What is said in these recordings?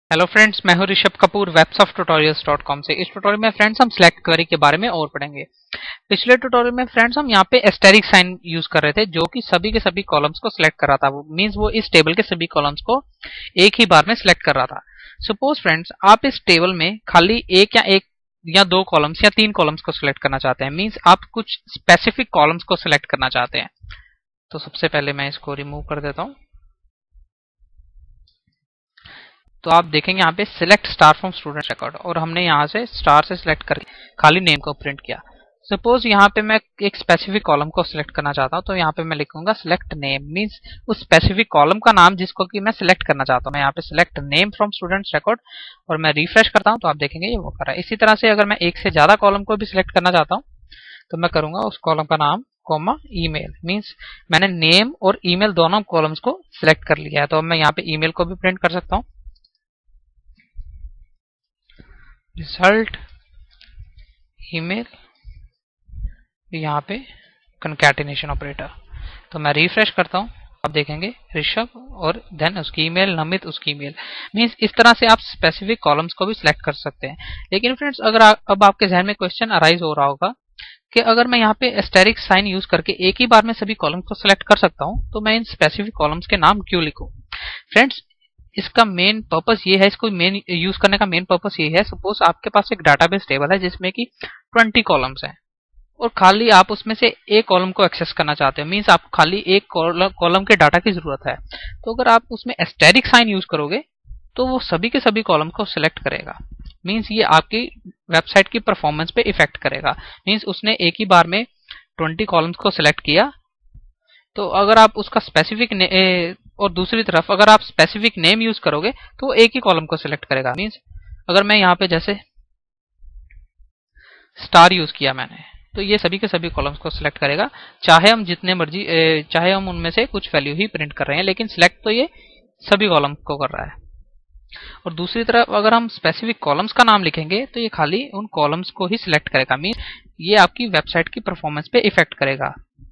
Hello friends, मैं हूं Rishabh Kapoor websofttutorials.com से। इस ट्यूटोरियल में फ्रेंड्स हम सिलेक्ट क्वेरी के बारे में और पढ़ेंगे। पिछले ट्यूटोरियल में फ्रेंड्स हम यहाँ पे एस्टेरिक साइन यूज कर रहे थे, जो कि सभी के सभी कॉलम्स को सिलेक्ट कर रहा था। वो मींस वो इस टेबल के सभी कॉलम्स को एक ही बार में सिलेक्ट कर रहा था। सपोज फ्रेंड्स, आप इस टेबल में खाली एक या दो कॉलम्स या तीन कॉलम्स को सिलेक्ट करना चाहते हैं। मींस आप कुछ स्पेसिफिक कॉलम्स को सिलेक्ट करना चाहते हैं। तो सबसे पहले मैं इसको रिमूव कर देता हूं। तो आप देखेंगे यहाँ पे select star from student record, और हमने यहाँ से स्टार से सिलेक्ट करके खाली नेम को प्रिंट किया। सपोज यहाँ पे मैं एक स्पेसिफिक कॉलम को सिलेक्ट करना चाहता हूँ, तो यहाँ पे मैं लिखूंगा सिलेक्ट नेम। मींस उस स्पेसिफिक कॉलम का नाम जिसको कि मैं सिलेक्ट करना चाहता हूँ। मैं यहाँ पे select name from students record और मैं रिफ्रेश करता हूँ, तो आप देखेंगे ये वो कर रहा है। इसी तरह से अगर मैं एक से ज्यादा कॉलम को भी सिलेक्ट करना चाहता हूँ, तो मैं करूंगा उस कॉलम का नाम कॉमा ईमेल। मींस मैंने नेम और ईमेल दोनों कॉलम्स को सिलेक्ट कर लिया है। तो अब मैं यहाँ पे ईमेल को भी प्रिंट कर सकता हूँ, रिजल्ट ईमेल, यहाँ पे कंकैटिनेशन ऑपरेटर। तो मैं रिफ्रेश करता हूँ, आप देखेंगे ऋषभ और देन उसकी ईमेल, नमित उसकी ईमेल। मींस इस तरह से आप स्पेसिफिक कॉलम्स को भी सिलेक्ट कर सकते हैं। लेकिन फ्रेंड्स, अगर अब आपके जहन में क्वेश्चन अराइज हो रहा होगा कि अगर मैं यहाँ पे एस्टेरिक साइन यूज करके एक ही बार में सभी कॉलम्स को सिलेक्ट कर सकता हूँ, तो मैं इन स्पेसिफिक कॉलम्स के नाम क्यों लिखूं? फ्रेंड्स, इसका मेन पर्पस ये है, इसको मेन यूज करने का मेन पर्पस ये है। सपोज आपके पास एक डाटाबेस टेबल है जिसमें कि 20 कॉलम्स हैं, और खाली आप उसमें से एक कॉलम को एक्सेस करना चाहते हो। मींस आपको खाली एक कॉलम के डाटा की जरूरत है। तो अगर आप उसमें एस्टेरिक साइन यूज करोगे, तो वो सभी के सभी कॉलम को सिलेक्ट करेगा। मींस ये आपकी वेबसाइट की परफॉर्मेंस पे इफेक्ट करेगा। मींस उसने एक ही बार में 20 कॉलम्स को सिलेक्ट किया, तो अगर आप उसका स्पेसिफिक और दूसरी तरफ अगर आप स्पेसिफिक नेम यूज करोगे, तो वो एक ही कॉलम को सिलेक्ट करेगा। मींस अगर मैं यहाँ पे जैसे स्टार यूज किया मैंने, तो ये सभी के सभी कॉलम्स को सिलेक्ट करेगा, चाहे हम जितने मर्जी चाहे हम उनमें से कुछ वैल्यू ही प्रिंट कर रहे हैं, लेकिन सिलेक्ट तो ये सभी कॉलम को कर रहा है। और दूसरी तरफ अगर हम स्पेसिफिक कॉलम्स का नाम लिखेंगे, तो ये खाली उन कॉलम्स को ही सिलेक्ट करेगा। मीन ये आपकी वेबसाइट की परफॉर्मेंस पे इफेक्ट करेगा।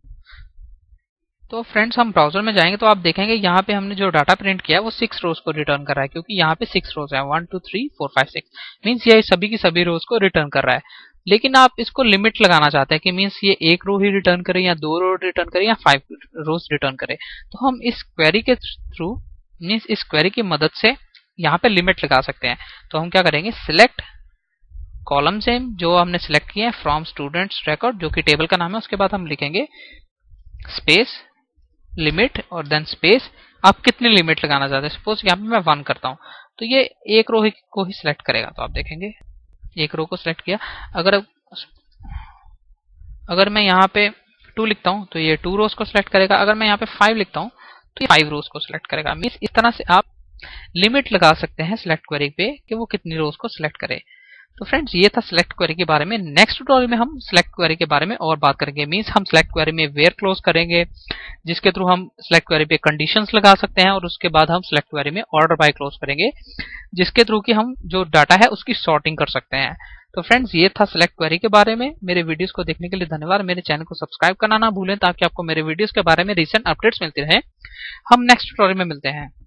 तो फ्रेंड्स, हम ब्राउजर में जाएंगे तो आप देखेंगे यहाँ पे हमने जो डाटा प्रिंट किया है वो 6 रोज को रिटर्न कर रहा है, क्योंकि यहाँ पे 6 रोज है, 1 2 3 4 5 6। मीन्स ये सभी की सभी रोज को रिटर्न कर रहा है। लेकिन आप इसको लिमिट लगाना चाहते हैं कि मीन्स ये एक रो ही रिटर्न करे, या 2 रो रिटर्न करे, या 5 रोज रिटर्न करे। तो हम इस क्वेरी के थ्रू, मीन्स इस क्वेरी की मदद से यहाँ पे लिमिट लगा सकते हैं। तो हम क्या करेंगे, सिलेक्ट कॉलम नेम जो हमने सिलेक्ट किए हैं फ्रॉम स्टूडेंट्स रिकॉर्ड, जो कि टेबल का नाम है, उसके बाद हम लिखेंगे स्पेस लिमिट और देन स्पेस। आप कितनी लिमिट लगाना चाहते हैं? सपोज यहाँ पे मैं 1 करता हूँ, तो ये एक रो को ही सिलेक्ट करेगा। तो आप देखेंगे एक रो को सिलेक्ट किया। अगर मैं यहाँ पे 2 लिखता हूँ, तो ये 2 रोज को सिलेक्ट करेगा। अगर मैं यहाँ पे 5 लिखता हूँ, तो ये 5 रोज को सिलेक्ट करेगा। मींस इस तरह से आप लिमिट लगा सकते हैं सिलेक्ट क्वेरी पे कि वो कितनी रोज को सिलेक्ट करे। तो फ्रेंड्स, ये था सिलेक्ट क्वेरी के बारे में। नेक्स्ट ट्यूटोरियल में हम सिलेक्ट क्वेरी के बारे में और बात करेंगे। मींस हम सिलेक्ट क्वेरी में वेयर क्लोज करेंगे, जिसके थ्रू हम सिलेक्ट क्वेरी पे कंडीशंस लगा सकते हैं, और उसके बाद हम सिलेक्ट क्वेरी में ऑर्डर बाय क्लोज करेंगे, जिसके थ्रू कि हम जो डाटा है उसकी सॉर्टिंग कर सकते हैं। तो फ्रेंड्स, ये था सिलेक्ट क्वेरी के बारे में। मेरे वीडियोस को देखने के लिए धन्यवाद। मेरे चैनल को सब्सक्राइब करना ना भूलें, ताकि आपको मेरे वीडियोस के बारे में रिसेंट अपडेट्स मिलते रहें। हम नेक्स्ट ट्यूटोरियल में मिलते हैं।